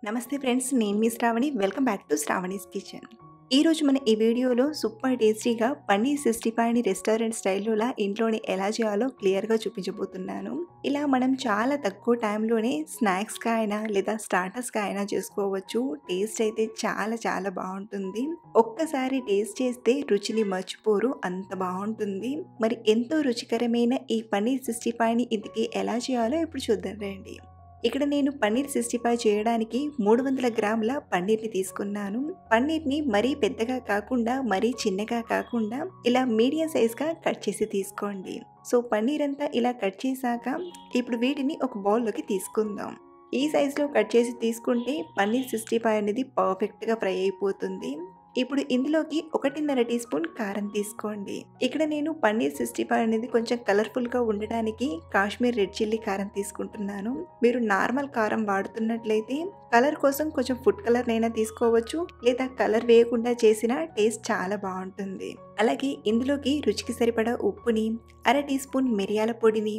నమస్తే ఫ్రెండ్స్, నేను మీ Shravani. Welcome back to Shravani's kitchen. ఈరోజు మన ఈ వీడియోలో సూపర్ టేస్టీగా పన్నీర్ 65ని రెస్టారెంట్ స్టైల్లోలా ఇంట్లోనే ఎలా చేయాలో క్లియర్గా చూపించబోతున్నాను. ఇలా మనం చాలా తక్కువ టైంలోనే స్నాక్స్గా అయినా లేదా స్టార్టర్స్గా అయినా చేసుకోవచ్చు. టేస్ట్ అయితే చాలా చాలా బాగుంటుంది. ఒక్కసారి టేస్ట్ చేస్తే రుచిని మర్చిపోరు, అంత బాగుంటుంది. మరి ఎంతో రుచికరమైన ఈ పన్నీర్ 65ని ఇంటికి ఎలా చేయాలో ఇప్పుడు చూద్దాం రండి. ఇక్కడ నేను పన్నీర్ 65 చేయడానికి 300 గ్రాముల పన్నీర్ని తీసుకున్నాను. పన్నీర్ని మరీ పెద్దగా కాకుండా మరీ చిన్నగా కాకుండా ఇలా మీడియం సైజ్గా కట్ చేసి తీసుకోండి. సో పన్నీర్ అంతా ఇలా కట్ చేశాక ఇప్పుడు వీటిని ఒక బౌల్లోకి తీసుకుందాం. ఈ సైజులో కట్ చేసి తీసుకుంటే పన్నీర్ 65 అనేది పర్ఫెక్ట్గా ఫ్రై అయిపోతుంది. ఇప్పుడు ఇందులోకి 1.5 టీ స్పూన్ కారం తీసుకోండి. ఇక్కడ నేను పన్నీర్ 65 అనేది కొంచెం కలర్ఫుల్గా ఉండడానికి కాశ్మీర్ రెడ్ చిల్లీ కారం తీసుకుంటున్నాను. మీరు నార్మల్ కారం వాడుతున్నట్లయితే కలర్ కోసం కొంచెం ఫుడ్ కలర్ అయినా తీసుకోవచ్చు, లేదా కలర్ వేయకుండా చేసిన టేస్ట్ చాలా బాగుంటుంది. అలాగే ఇందులోకి రుచికి సరిపడా ఉప్పుని, 1/2 టీ స్పూన్ మిరియాల పొడిని,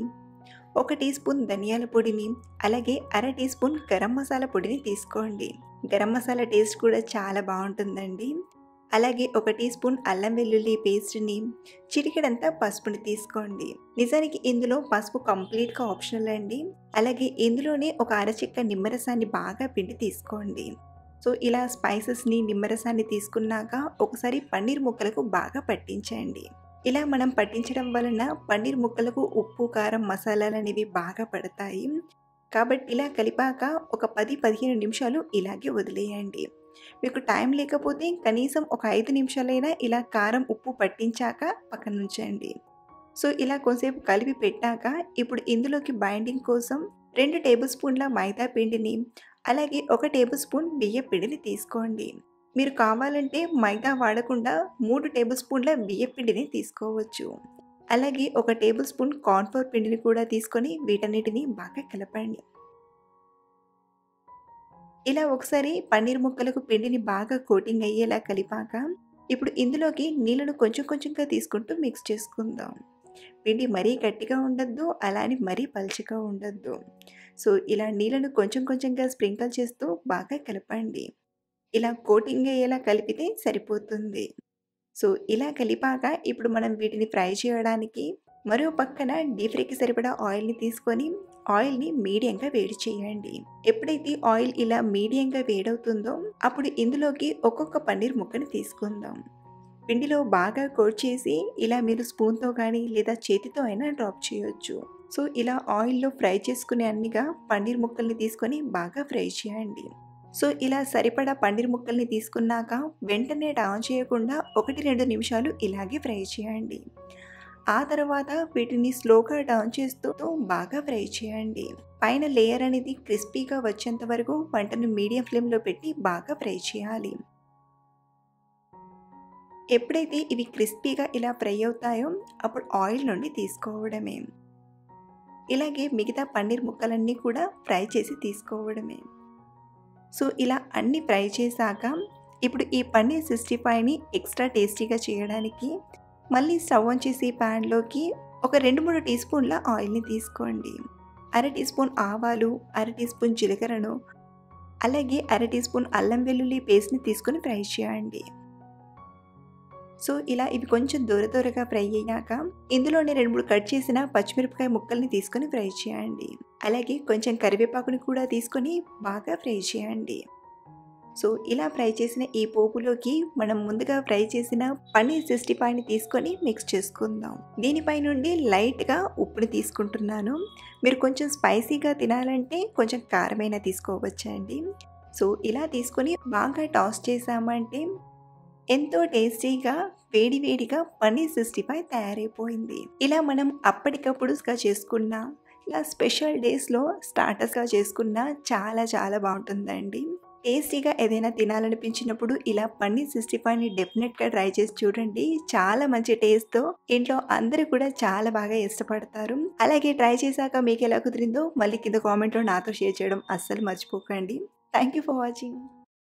1 టీ స్పూన్ ధనియాల పొడిని, అలాగే 1/2 టీ స్పూన్ గరం మసాలా పొడిని తీసుకోండి. గరం మసాలా టేస్ట్ కూడా చాలా బాగుంటుందండి. అలాగే 1 టీ స్పూన్ అల్లం వెల్లుల్లి పేస్ట్ని, చిటికెడంతా పసుపుని తీసుకోండి. నిజానికి ఇందులో పసుపు కంప్లీట్గా ఆప్షనల్ అండి. అలాగే ఇందులోనే ఒక అరచిక్క నిమ్మరసాన్ని బాగా పిండి తీసుకోండి. సో ఇలా స్పైసెస్ని, నిమ్మరసాన్ని తీసుకున్నాక ఒకసారి పన్నీర్ ముక్కలకు బాగా పట్టించండి. ఇలా మనం పట్టించడం వలన పన్నీర్ ముక్కలకు ఉప్పు, కారం, మసాలాలు అనేవి బాగా పడతాయి. కాబట్టి ఇలా కలిపాక ఒక 10-15 నిమిషాలు ఇలాగే వదిలేయండి. మీకు టైం లేకపోతే కనీసం ఒక 5 నిమిషాలైనా ఇలా కారం, ఉప్పు పట్టించాక పక్కన ఉంచండి. సో ఇలా కొంచెంసేపు కలిపి పెట్టాక ఇప్పుడు ఇందులోకి బైండింగ్ కోసం 2 టేబుల్ స్పూన్ల మైదా పిండిని, అలాగే 1 టేబుల్ స్పూన్ బియ్యం పిండిని తీసుకోండి. మీరు కావాలంటే మైదా వాడకుండా 3 టేబుల్ స్పూన్ల బియ్యం పిండిని తీసుకోవచ్చు. అలాగే 1 టేబుల్ స్పూన్ కార్న్ఫ్లోర్ పిండిని కూడా తీసుకొని వీటన్నిటిని బాగా కలపండి. ఇలా ఒకసారి పన్నీర్ ముక్కలకు పిండిని బాగా కోటింగ్ అయ్యేలా కలిపాక ఇప్పుడు ఇందులోకి నీళ్ళను కొంచెం కొంచెంగా తీసుకుంటూ మిక్స్ చేసుకుందాం. పిండి మరీ గట్టిగా ఉండద్దు, అలానే మరీ పలుచగా ఉండద్దు. సో ఇలా నీళ్ళను కొంచెం కొంచెంగా స్ప్రింకిల్ చేస్తూ బాగా కలపండి. ఇలా కోటింగ్ అయ్యేలా కలిపితే సరిపోతుంది. సో ఇలా కలిపాక ఇప్పుడు మనం వీటిని ఫ్రై చేయడానికి మరో పక్కన డీప్ ఫ్రైకి సరిపడా ఆయిల్ని తీసుకొని ఆయిల్ని మీడియంగా వేడి చేయండి. ఎప్పుడైతే ఆయిల్ ఇలా మీడియంగా వేడవుతుందో అప్పుడు ఇందులోకి ఒక్కొక్క పన్నీర్ ముక్కని తీసుకుందాం. పిండిలో బాగా కోట్ చేసి ఇలా మీరు స్పూన్తో కానీ లేదా చేతితో అయినా డ్రాప్ చేయొచ్చు. సో ఇలా ఆయిల్లో ఫ్రై చేసుకునే అన్నిగా పన్నీర్ ముక్కల్ని తీసుకొని బాగా ఫ్రై చేయండి. సో ఇలా సరిపడా పన్నీర్ ముక్కల్ని తీసుకున్నాక వెంటనే టర్న్ చేయకుండా 1-2 నిమిషాలు ఇలాగే ఫ్రై చేయండి. ఆ తర్వాత వీటిని స్లోగా టర్న్ చేస్తూ బాగా ఫ్రై చేయండి. పైన లేయర్ అనేది క్రిస్పీగా వచ్చేంత వరకు వంటను మీడియం ఫ్లేమ్లో పెట్టి బాగా ఫ్రై చేయాలి. ఎప్పుడైతే ఇవి క్రిస్పీగా ఇలా ఫ్రై అవుతాయో అప్పుడు ఆయిల్ నుండి తీసుకోవడమే. ఇలాగే మిగతా పన్నీర్ ముక్కలన్నీ కూడా ఫ్రై చేసి తీసుకోవడమే. సో ఇలా అన్నీ ఫ్రై చేశాక ఇప్పుడు ఈ పన్నీర్ 65ని ఎక్స్ట్రా టేస్టీగా చేయడానికి మళ్ళీ స్టవ్ ఆన్ చేసి ప్యాన్లోకి ఒక 2-3 టీ స్పూన్ల ఆయిల్ని తీసుకోండి. 1/2 టీ స్పూన్ ఆవాలు, 1/2 టీ స్పూన్ జీలకర్రను, అలాగే 1/2 టీ స్పూన్ అల్లం వెల్లుల్లి పేస్ట్ని తీసుకొని ఫ్రై చేయండి. సో ఇలా ఇవి కొంచెం దూరగా ఫ్రై అయ్యాక ఇందులోనే 2-3 కట్ చేసిన పచ్చిమిరపకాయ ముక్కల్ని తీసుకొని ఫ్రై చేయండి. అలాగే కొంచెం కరివేపాకుని కూడా తీసుకొని బాగా ఫ్రై చేయండి. సో ఇలా ఫ్రై చేసిన ఈ పోపులోకి మనం ముందుగా ఫ్రై చేసిన పన్నీర్ 65ని తీసుకొని మిక్స్ చేసుకుందాం. దీనిపై నుండి లైట్గా ఉప్పుని తీసుకుంటున్నాను. మీరు కొంచెం స్పైసీగా తినాలంటే కొంచెం కారమైనా తీసుకోవచ్చండి. సో ఇలా తీసుకొని బాగా టాస్ చేసామంటే ఎంతో టేస్టీగా వేడివేడిగా పన్నీర్ 65 తయారైపోయింది. ఇలా మనం అప్పటికప్పుడుగా చేసుకున్నా, ఇలా స్పెషల్ డేస్లో స్టార్టర్స్గా చేసుకున్నా చాలా చాలా బాగుంటుందండి. టేస్టీగా ఏదైనా తినాలనిపించినప్పుడు ఇలా పన్నీర్ 65ని డెఫినెట్గా ట్రై చేసి చూడండి. చాలా మంచి టేస్ట్తో ఇంట్లో అందరూ కూడా చాలా బాగా ఇష్టపడతారు. అలాగే ట్రై చేశాక మీకు ఎలా కుదిరిందో మళ్ళీ కింద కామెంట్లో నాతో షేర్ చేయడం అస్సలు మర్చిపోకండి. Thank you for watching.